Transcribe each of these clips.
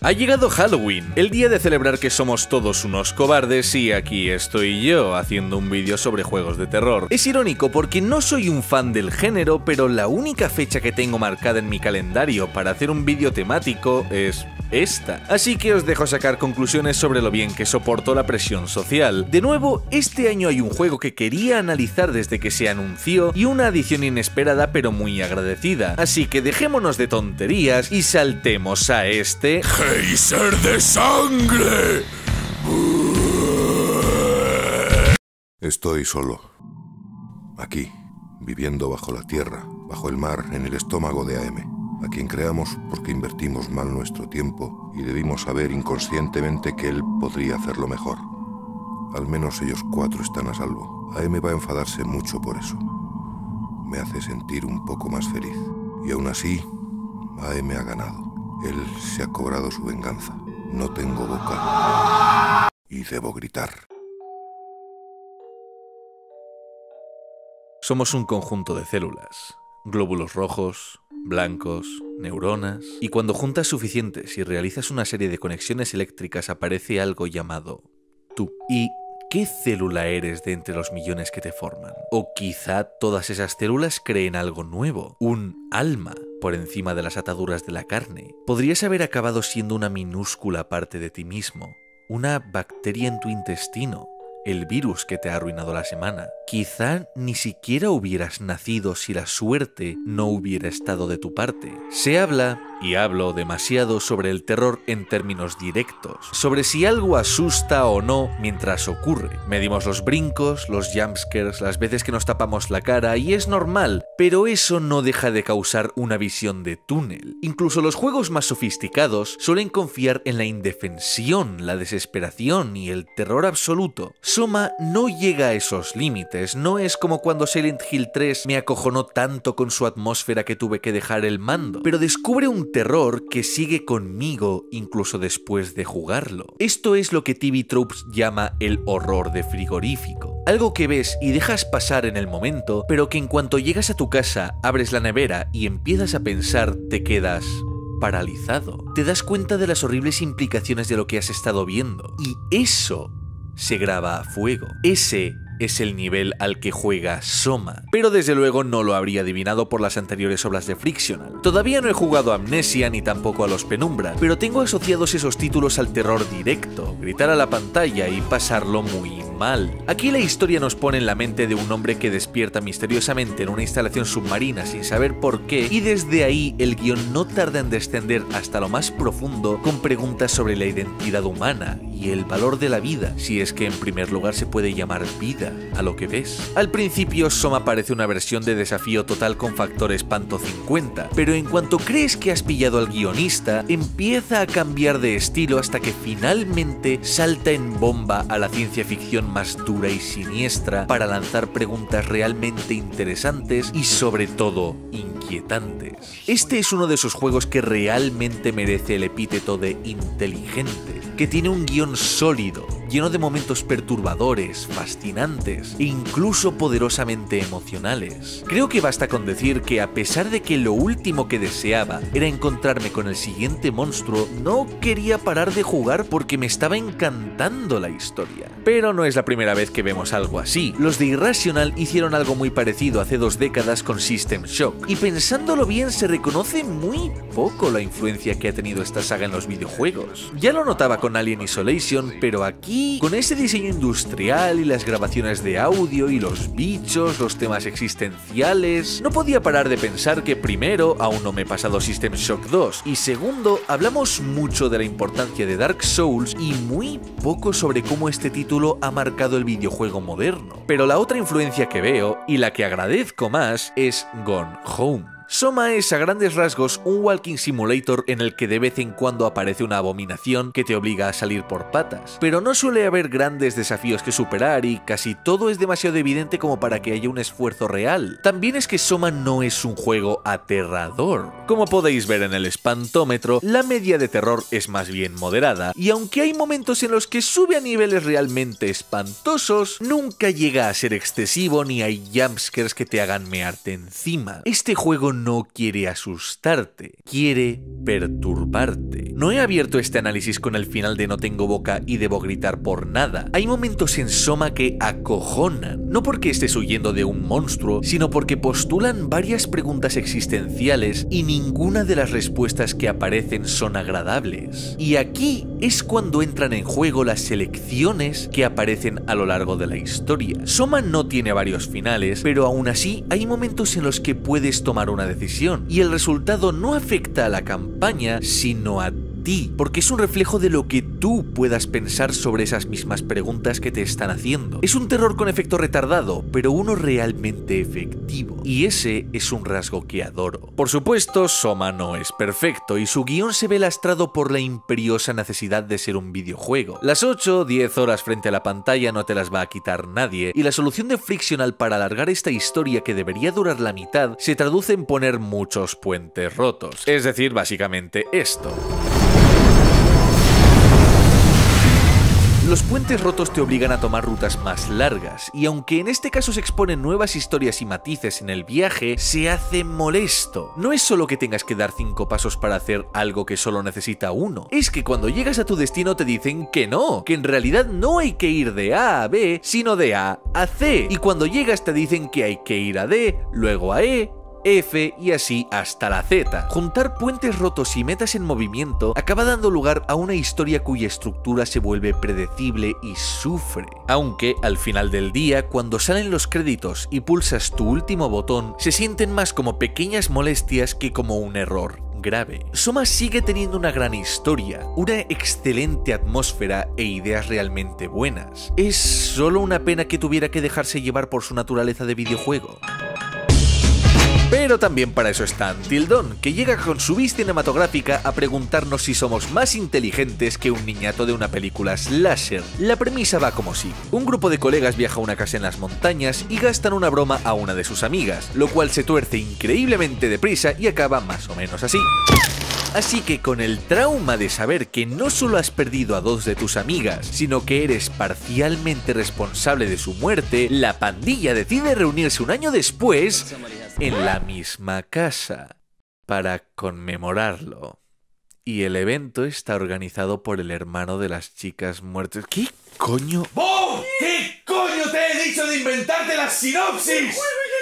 Ha llegado Halloween, el día de celebrar que somos todos unos cobardes, y aquí estoy yo haciendo un vídeo sobre juegos de terror. Es irónico porque no soy un fan del género, pero la única fecha que tengo marcada en mi calendario para hacer un vídeo temático es esta. Así que os dejo sacar conclusiones sobre lo bien que soporto la presión social. De nuevo, este año hay un juego que quería analizar desde que se anunció y una adición inesperada pero muy agradecida. Así que dejémonos de tonterías y saltemos a este geyser de sangre. Estoy solo. Aquí, viviendo bajo la tierra, bajo el mar, en el estómago de AM. A quien creamos porque invertimos mal nuestro tiempo y debimos saber inconscientemente que él podría hacerlo mejor. Al menos ellos cuatro están a salvo. AM va a enfadarse mucho por eso. Me hace sentir un poco más feliz. Y aún así, AM ha ganado. Él se ha cobrado su venganza. No tengo boca. Y debo gritar. Somos un conjunto de células, glóbulos rojos, blancos, neuronas, y cuando juntas suficientes y realizas una serie de conexiones eléctricas aparece algo llamado tú. ¿Y qué célula eres de entre los millones que te forman? O quizá todas esas células creen algo nuevo, un alma por encima de las ataduras de la carne. Podrías haber acabado siendo una minúscula parte de ti mismo, una bacteria en tu intestino, el virus que te ha arruinado la semana. Quizá ni siquiera hubieras nacido si la suerte no hubiera estado de tu parte. Se habla, y hablo demasiado, sobre el terror en términos directos, sobre si algo asusta o no mientras ocurre. Medimos los brincos, los jumpscares, las veces que nos tapamos la cara, y es normal, pero eso no deja de causar una visión de túnel. Incluso los juegos más sofisticados suelen confiar en la indefensión, la desesperación y el terror absoluto. Soma no llega a esos límites, no es como cuando Silent Hill 3 me acojonó tanto con su atmósfera que tuve que dejar el mando, pero descubre un terror que sigue conmigo incluso después de jugarlo. Esto es lo que TV Tropes llama el horror de frigorífico. Algo que ves y dejas pasar en el momento, pero que en cuanto llegas a tu casa, abres la nevera y empiezas a pensar, te quedas paralizado. Te das cuenta de las horribles implicaciones de lo que has estado viendo. Y eso se graba a fuego. Ese es el nivel al que juega Soma, pero desde luego no lo habría adivinado por las anteriores obras de Frictional. Todavía no he jugado a Amnesia ni tampoco a los Penumbra, pero tengo asociados esos títulos al terror directo, gritar a la pantalla y pasarlo muy mal. Aquí la historia nos pone en la mente de un hombre que despierta misteriosamente en una instalación submarina sin saber por qué, y desde ahí el guión no tarda en descender hasta lo más profundo con preguntas sobre la identidad humana y el valor de la vida, si es que en primer lugar se puede llamar vida a lo que ves. Al principio Soma parece una versión de Desafío Total con factor espanto 50, pero en cuanto crees que has pillado al guionista, empieza a cambiar de estilo hasta que finalmente salta en bomba a la ciencia ficción más dura y siniestra para lanzar preguntas realmente interesantes y sobre todo inquietantes. Este es uno de esos juegos que realmente merece el epíteto de inteligente, que tiene un guión sólido, lleno de momentos perturbadores, fascinantes e incluso poderosamente emocionales. Creo que basta con decir que a pesar de que lo último que deseaba era encontrarme con el siguiente monstruo, no quería parar de jugar porque me estaba encantando la historia. Pero no es la primera vez que vemos algo así. Los de Irrational hicieron algo muy parecido hace 2 décadas con System Shock, y pensándolo bien se reconoce muy poco la influencia que ha tenido esta saga en los videojuegos. Ya lo notaba con Alien Isolation, pero aquí, con ese diseño industrial y las grabaciones de audio y los bichos, los temas existenciales, no podía parar de pensar que primero, aún no me he pasado System Shock 2, y segundo, hablamos mucho de la importancia de Dark Souls y muy poco sobre cómo este título ha marcado el videojuego moderno. Pero la otra influencia que veo, y la que agradezco más, es Gone Home. Soma es a grandes rasgos un walking simulator en el que de vez en cuando aparece una abominación que te obliga a salir por patas, pero no suele haber grandes desafíos que superar y casi todo es demasiado evidente como para que haya un esfuerzo real. También es que Soma no es un juego aterrador. Como podéis ver en el espantómetro, la media de terror es más bien moderada, y aunque hay momentos en los que sube a niveles realmente espantosos, nunca llega a ser excesivo ni hay jumpscares que te hagan mearte encima. Este juego no quiere asustarte, quiere perturbarte. No he abierto este análisis con el final de no tengo boca y debo gritar por nada. Hay momentos en Soma que acojonan, no porque estés huyendo de un monstruo, sino porque postulan varias preguntas existenciales y ninguna de las respuestas que aparecen son agradables. Y aquí es cuando entran en juego las elecciones que aparecen a lo largo de la historia. Soma no tiene varios finales, pero aún así hay momentos en los que puedes tomar una decisión y el resultado no afecta a la campaña, sino a ti, porque es un reflejo de lo que tú puedas pensar sobre esas mismas preguntas que te están haciendo. Es un terror con efecto retardado, pero uno realmente efectivo, y ese es un rasgo que adoro. Por supuesto, Soma no es perfecto, y su guión se ve lastrado por la imperiosa necesidad de ser un videojuego. Las 8 o 10 horas frente a la pantalla no te las va a quitar nadie, y la solución de Frictional para alargar esta historia que debería durar la mitad se traduce en poner muchos puentes rotos. Es decir, básicamente esto. Los puentes rotos te obligan a tomar rutas más largas, y aunque en este caso se exponen nuevas historias y matices en el viaje, se hace molesto. No es solo que tengas que dar 5 pasos para hacer algo que solo necesita uno, es que cuando llegas a tu destino te dicen que no, que en realidad no hay que ir de A a B, sino de A a C, y cuando llegas te dicen que hay que ir a D, luego a E, F y así hasta la Z. Juntar puentes rotos y metas en movimiento acaba dando lugar a una historia cuya estructura se vuelve predecible y sufre. Aunque, al final del día, cuando salen los créditos y pulsas tu último botón, se sienten más como pequeñas molestias que como un error grave. Soma sigue teniendo una gran historia, una excelente atmósfera e ideas realmente buenas. Es solo una pena que tuviera que dejarse llevar por su naturaleza de videojuego. Pero también para eso está Until Dawn, que llega con su vis cinematográfica a preguntarnos si somos más inteligentes que un niñato de una película slasher. La premisa va como sigue. Un grupo de colegas viaja a una casa en las montañas y gastan una broma a una de sus amigas, lo cual se tuerce increíblemente deprisa y acaba más o menos así. Así que con el trauma de saber que no solo has perdido a 2 de tus amigas, sino que eres parcialmente responsable de su muerte, la pandilla decide reunirse un año después en la misma casa para conmemorarlo. Y el evento está organizado por el hermano de las chicas muertas. ¿Qué coño? ¡Bob! ¿Qué coño te he dicho de inventarte las sinopsis?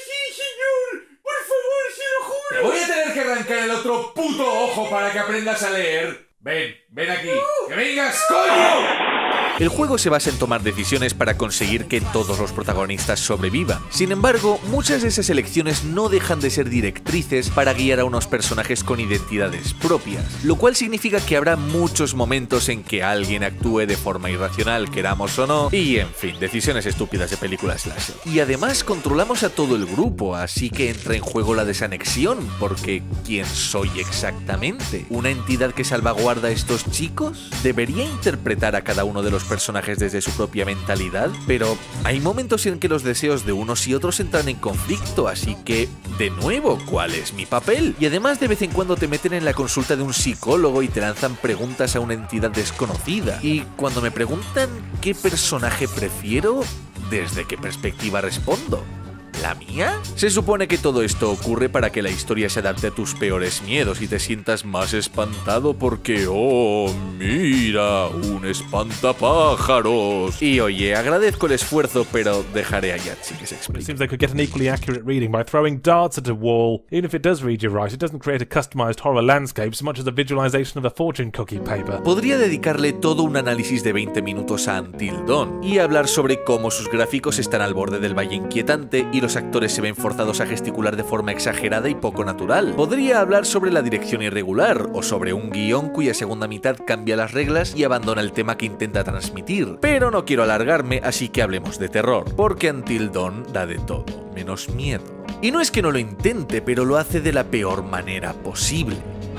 Te voy a tener que arrancar el otro puto ojo para que aprendas a leer. Ven aquí. ¡Que vengas, coño! El juego se basa en tomar decisiones para conseguir que todos los protagonistas sobrevivan. Sin embargo, muchas de esas elecciones no dejan de ser directrices para guiar a unos personajes con identidades propias, lo cual significa que habrá muchos momentos en que alguien actúe de forma irracional, queramos o no, y en fin, decisiones estúpidas de películas slasher. Y además controlamos a todo el grupo, así que entra en juego la desanexión, porque ¿quién soy exactamente? ¿Una entidad que salvaguarda a estos chicos? ¿Debería interpretar a cada uno de los personajes desde su propia mentalidad? Pero hay momentos en que los deseos de unos y otros entran en conflicto, así que, de nuevo, ¿cuál es mi papel? Y además de vez en cuando te meten en la consulta de un psicólogo y te lanzan preguntas a una entidad desconocida. Y cuando me preguntan qué personaje prefiero, ¿desde qué perspectiva respondo? ¿La mía? Se supone que todo esto ocurre para que la historia se adapte a tus peores miedos y te sientas más espantado porque, oh, mira, un espantapájaros. Y oye, agradezco el esfuerzo, pero dejaré a Yahtzee que se explique. It seems they could get an equally accurate reading by throwing darts at a wall. Even if it does read you right, it doesn't create a customized horror landscape so much as a visualization of a fortune cookie paper. Podría dedicarle todo un análisis de 20 minutos a Until Dawn y hablar sobre cómo sus gráficos están al borde del valle inquietante y los actores se ven forzados a gesticular de forma exagerada y poco natural. Podría hablar sobre la dirección irregular o sobre un guión cuya segunda mitad cambia las reglas y abandona el tema que intenta transmitir. Pero no quiero alargarme, así que hablemos de terror, porque Until Dawn da de todo, menos miedo. Y no es que no lo intente, pero lo hace de la peor manera posible.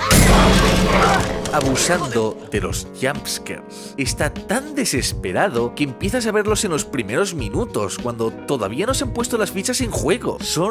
Abusando de los jumpscares. Está tan desesperado que empiezas a verlos en los primeros minutos, cuando todavía no se han puesto las fichas en juego. Son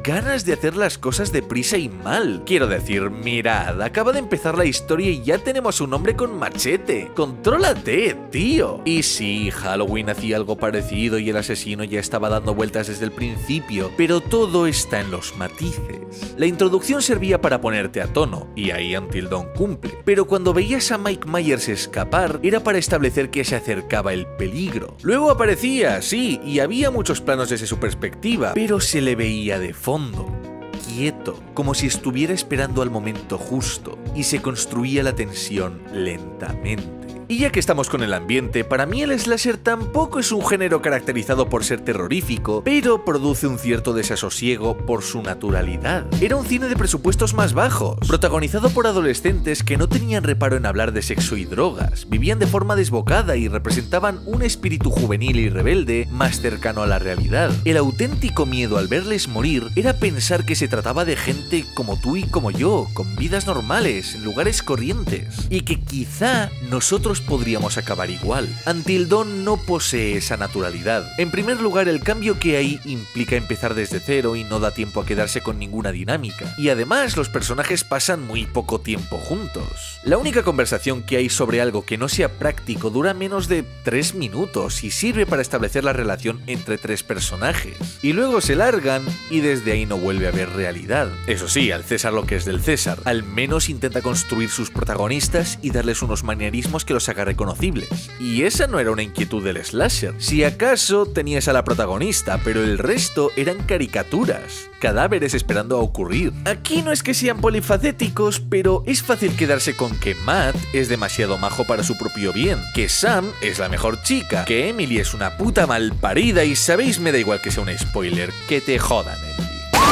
ganas de hacer las cosas deprisa y mal. Quiero decir, mirad, acaba de empezar la historia y ya tenemos un hombre con machete. ¡Contrólate, tío! Y sí, Halloween hacía algo parecido y el asesino ya estaba dando vueltas desde el principio, pero todo está en los matices. La introducción servía para ponerte a tono, y ahí Until Dawn cumple, pero cuando veías a Mike Myers escapar, era para establecer que se acercaba el peligro. Luego aparecía, sí, y había muchos planos desde su perspectiva, pero se le veía de fondo, quieto, como si estuviera esperando al momento justo, y se construía la tensión lentamente. Y ya que estamos con el ambiente, para mí el slasher tampoco es un género caracterizado por ser terrorífico, pero produce un cierto desasosiego por su naturalidad. Era un cine de presupuestos más bajos, protagonizado por adolescentes que no tenían reparo en hablar de sexo y drogas, vivían de forma desbocada y representaban un espíritu juvenil y rebelde más cercano a la realidad. El auténtico miedo al verles morir era pensar que se trataba de gente como tú y como yo, con vidas normales, en lugares corrientes, y que quizá nosotros podríamos acabar igual. Until Dawn no posee esa naturalidad. En primer lugar, el cambio que hay implica empezar desde cero y no da tiempo a quedarse con ninguna dinámica. Y además, los personajes pasan muy poco tiempo juntos. La única conversación que hay sobre algo que no sea práctico dura menos de 3 minutos y sirve para establecer la relación entre 3 personajes. Y luego se largan y desde ahí no vuelve a haber realidad. Eso sí, al César lo que es del César. Al menos intenta construir sus protagonistas y darles unos manierismos que los haga reconocibles. Y esa no era una inquietud del slasher. Si acaso tenías a la protagonista, pero el resto eran caricaturas, cadáveres esperando a ocurrir. Aquí no es que sean polifacéticos, pero es fácil quedarse con que Matt es demasiado majo para su propio bien, que Sam es la mejor chica, que Emily es una puta malparida y sabéis, me da igual que sea un spoiler, que te jodan, Emily.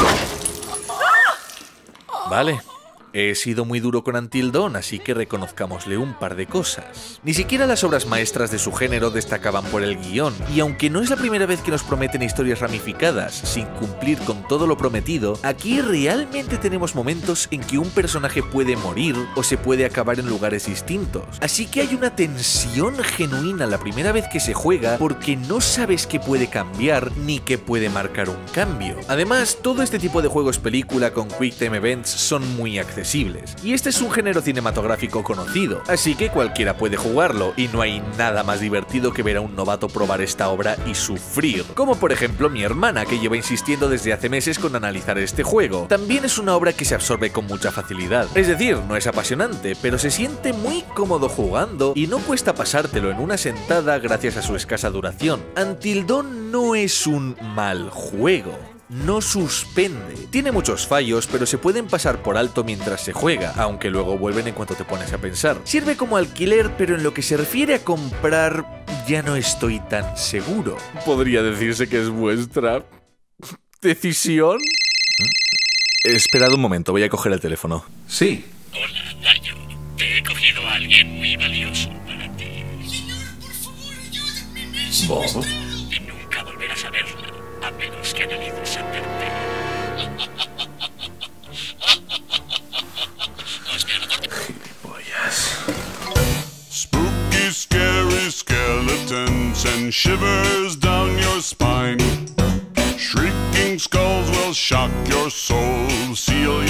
Vale. He sido muy duro con Until Dawn, así que reconozcámosle un par de cosas. Ni siquiera las obras maestras de su género destacaban por el guión, y aunque no es la primera vez que nos prometen historias ramificadas, sin cumplir con todo lo prometido, aquí realmente tenemos momentos en que un personaje puede morir o se puede acabar en lugares distintos. Así que hay una tensión genuina la primera vez que se juega porque no sabes qué puede cambiar ni qué puede marcar un cambio. Además, todo este tipo de juegos película con Quick Time Events son muy accesibles. Y este es un género cinematográfico conocido, así que cualquiera puede jugarlo, y no hay nada más divertido que ver a un novato probar esta obra y sufrir, como por ejemplo mi hermana, que lleva insistiendo desde hace meses con analizar este juego. También es una obra que se absorbe con mucha facilidad, es decir, no es apasionante, pero se siente muy cómodo jugando y no cuesta pasártelo en una sentada gracias a su escasa duración. Until Dawn no es un mal juego. No suspende. Tiene muchos fallos, pero se pueden pasar por alto mientras se juega, aunque luego vuelven en cuanto te pones a pensar. Sirve como alquiler, pero en lo que se refiere a comprar, ya no estoy tan seguro. ¿Podría decirse que es vuestra decisión? Esperad un momento, voy a coger el teléfono. Sí. Hola, Dayo. Te he cogido a alguien muy valioso para ti. Señor, por favor, ayúdenme, Bob. Y nunca volverás a verla, a menos que analices antes. Spooky, scary skeletons and shivers down your spine. Shrieking skulls will shock your soul, seal